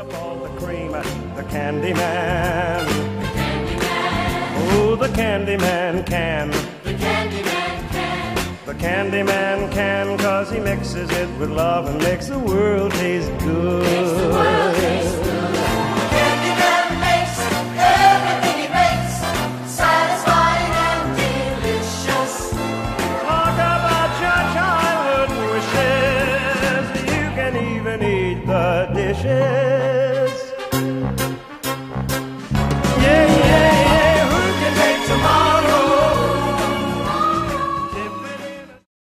call the cream, the candy man. Oh, the candy man can. The candy man can. The candy man can, 'cause he mixes it with love and makes the world taste good. Makes the world taste good. The candy man makes everything he makes satisfying and delicious. Talk about your childhood wishes, you can even eat the dishes.